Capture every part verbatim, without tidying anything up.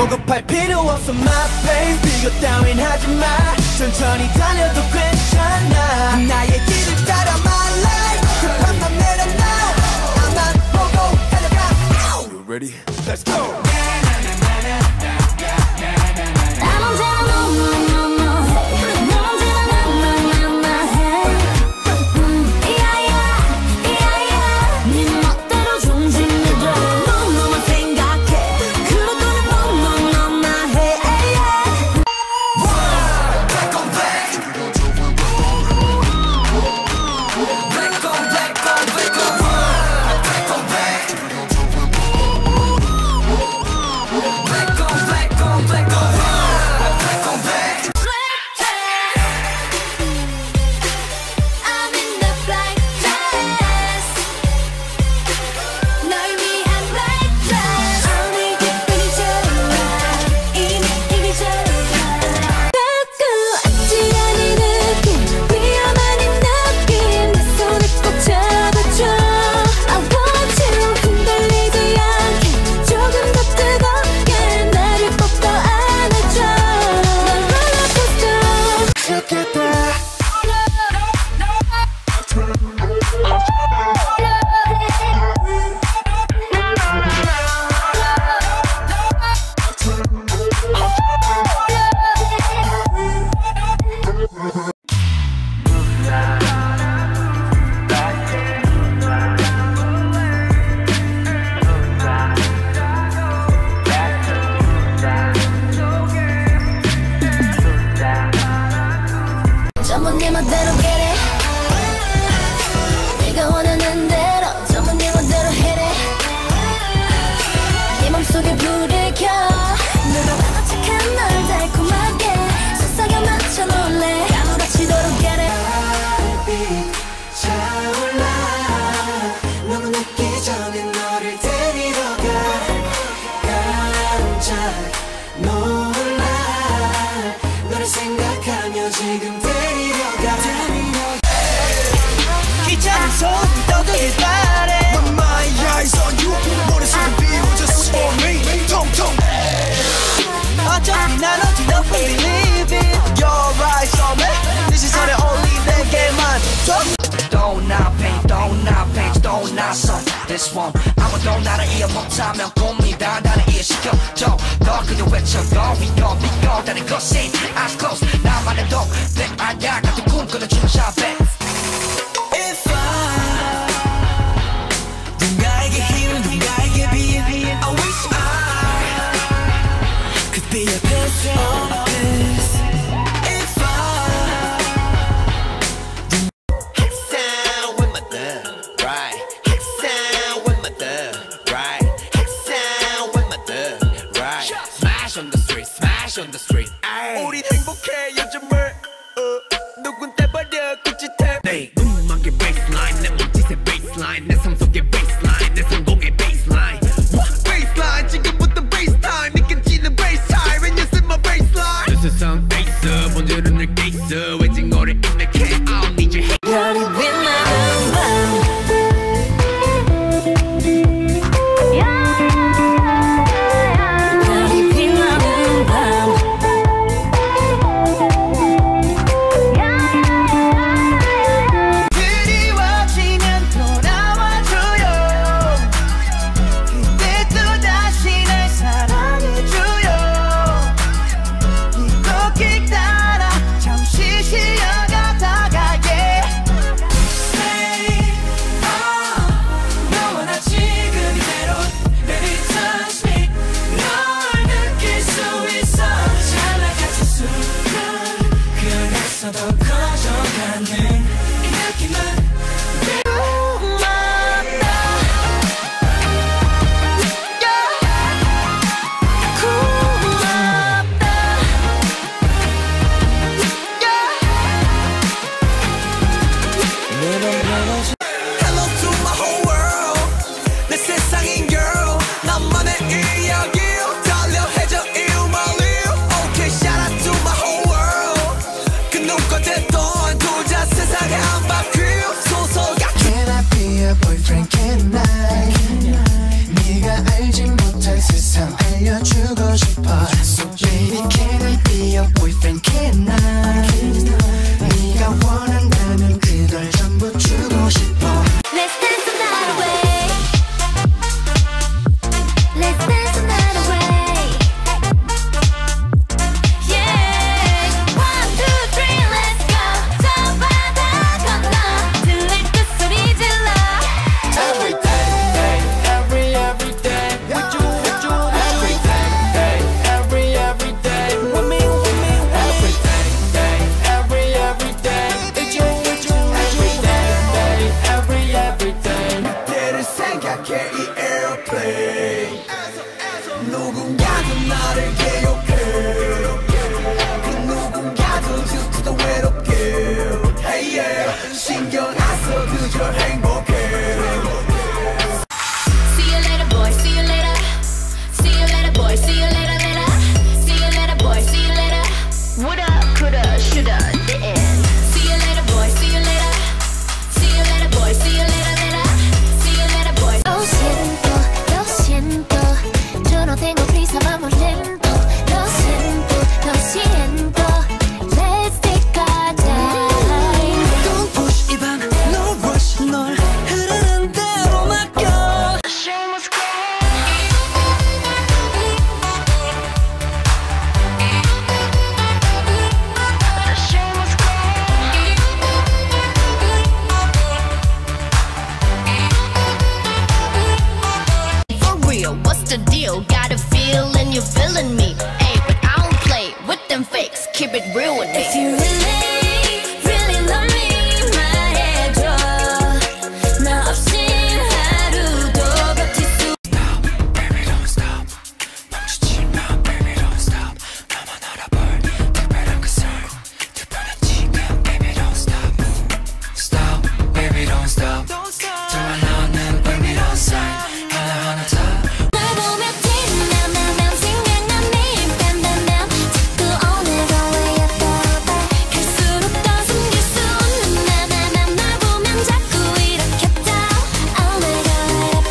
조급할 필요 없어 my babe. 비교 따윈 하지마. 천천히 달려도 괜찮아. 나의 길을 따라 my life. 급한 맘 내려놔. 나만 보고 달려가. You ready? Let's go. This one 아무도 나를 이어 못하면 꿈이다 나를 이해시켜줘 너 그저 외쳐go we go we go 다른 것이 eyes closed 나만의 독백 아냐 같은 꿈 꾸려주는 샤베 If I 누군가에게 힘 누군가에게 빛 I wish I could be a piece of this If I Hexan with my thug right on the street, smash on the street. 우리 행복해 요즘을 어, 누군 떼버려 굳짓해. 내 음악의 baseline, 내 몸짓의 baseline, 내 삶 속의 baseline, 내 성공의 baseline. What baseline? 지금부터 base time, 느껴지는 base time when you see my baseline. 저 세상 face, 본질은 늘 case, 왠징어를 입력해. I don't need your hate. 별이 빛나는 밤. 싶어. So baby can I be your boyfriend can I? 네가 원한다면 그걸 전부 주고 싶어. Let's dance the night away. Let's dance the night away. Yeah. One, two, three, let's go. 저 바다 건너 들릴 그 소리 질러. Every day, every every day, with you, with you, every day, every every day, with me, with me, every day, every every day, with you, with you, every day, every every day. 그대를 생각해 이 airplane. 누군가도 나를 기억해. 그 누군가도 듣기도 외롭게. Hey yeah, 신경 안 써 그저 행복해. See you later, boy. See you later. See you later, boy. See you later, later. See you later, boy. See you later. Woulda, coulda, shoulda, didn't. See you later, boy. See you later. See you later, boy. See you later, later. See you later, boy. Lo siento, lo siento. Yo no tengo prisa, vamos lento. Lo siento, lo siento. Let's take our time. Don't push 이 밤 no rush 널 흐르는 대로 맡겨. The show must go. The show must go. For real, what's the deal? Got a feeling you're feeling me. Ay, but I don't play with them fakes. Keep it real with me. If you really, really love me, 말해줘. 나 없인 하루도 버틸 수. Baby don't stop 멈추지 마 Baby don't stop 나만 알아볼 특별한 그 soul 특별한 지금 Baby don't stop Stop Baby don't stop 정말 너는 의미로운 sign 하나하나 다 널 보며 뒷남남남 생각난 매일 뺨뺨뺨 자꾸 오늘도 왜 예뻐봐 갈수록 더 숨길 수 없는 나나남 널 보면 자꾸 이렇게 down Oh my god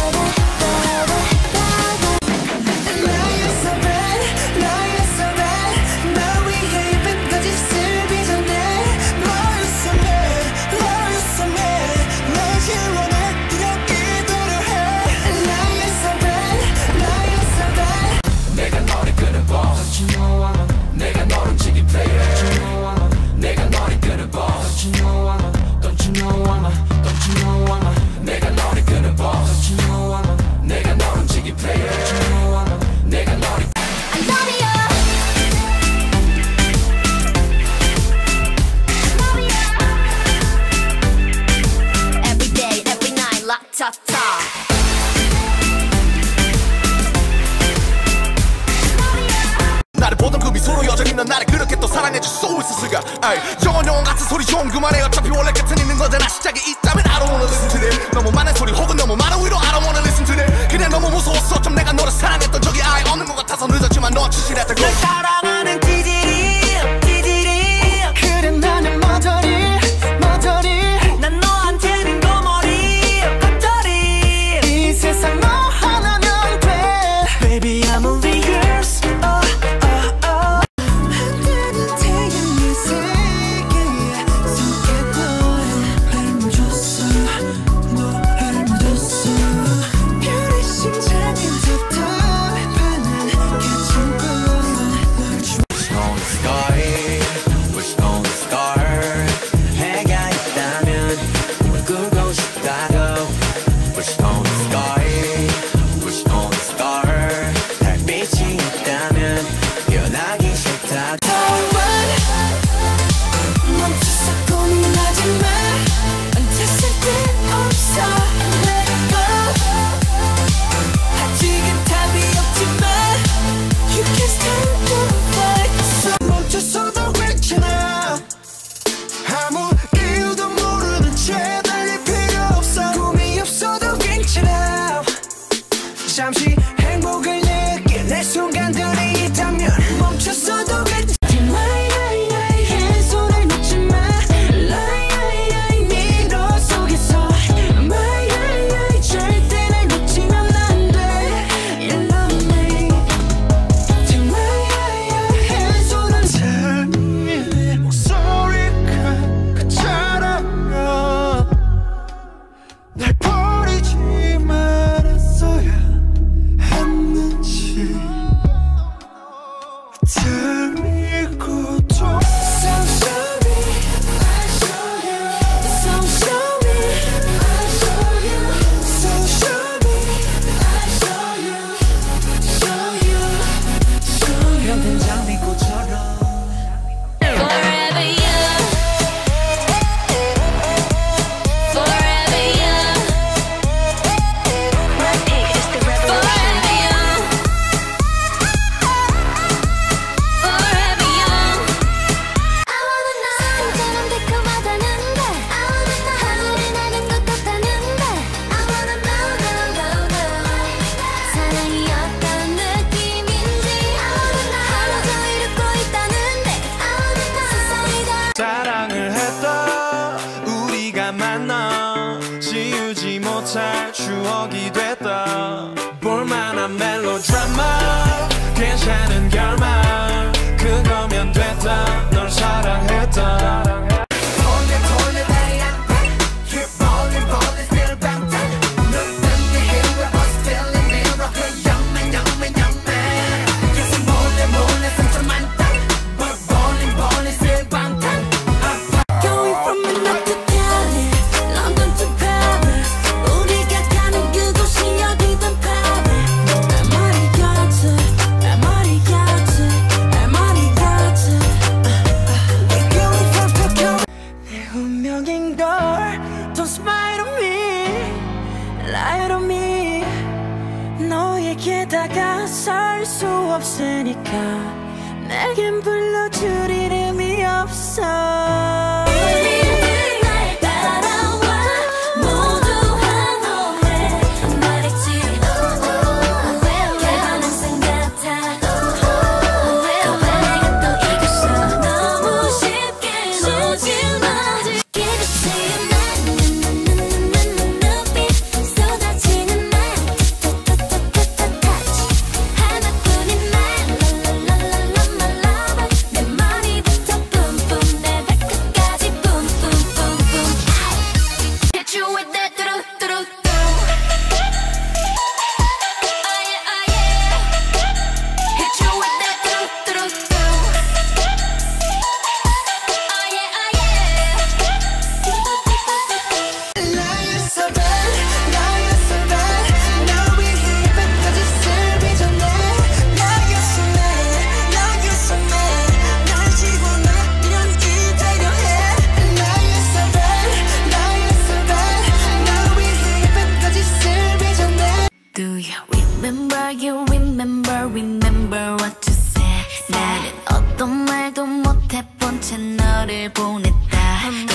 나였어 bad 나였어 bad 날 위해 이백까지 슬비 전에 너였어 mad 너였어 mad 날 지원해 여기도록 해 나였어 bad 나였어 bad 내가 너를 끌어봐 Don't you know I'm a 내가 너를 움직인 player Don't you know I'm a 내가 너를 끌어봐 Don't you know I'm a Don't you know I'm a Don't you know I'm a 내가 너를 끌어봐 Don't you know I'm a 내가 너를 움직인 player Don't you know I'm a 내가 너를 I love you Every day, every night, la-ta-ta 나를 보던 그 미소로 여전히 넌 나를 그렇게 또 사랑해줄 수 있었을까 아이 영원 영원 같은 소리 좀 그만해 어차피 원래 끝은 있는 거잖아 시작이 있다면 I don't wanna listen to them 너무 많은 소리 혹은 너무 많은 위로 I don't wanna listen to them 그냥 너무 무서웠어 좀 내가 너를 사랑했던 적이 아예 없는 것 같아서 늦었지만 너 진실했다고 널 사랑하는 찌질이 찌질이 그래 나는 머저리 머저리 난 너한테는 거머리 겉절이 이 세상 너 하나면 돼 Baby I'm only yours oh. 잠시 행복을 느낄 내 순간들이 있다면 멈췄어도 괜찮아 내 손을 놓지 마 미로 속에서 절대 날 놓치면 안 돼 You love me 있으니까 내겐 불러줄 이름이 없어. You remember, remember what you said. 나는 어떤 말도 못해 본 채 너를 보냈다.